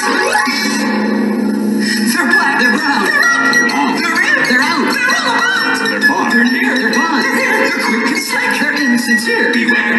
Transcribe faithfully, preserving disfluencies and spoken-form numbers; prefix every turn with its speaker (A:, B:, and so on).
A: They're black. They're brown. They're up. They're off. They're in. They're out. They're all about.
B: They're far.
A: They're near. They're gone. They're here. They're quick and slick. They're insincere. Beware.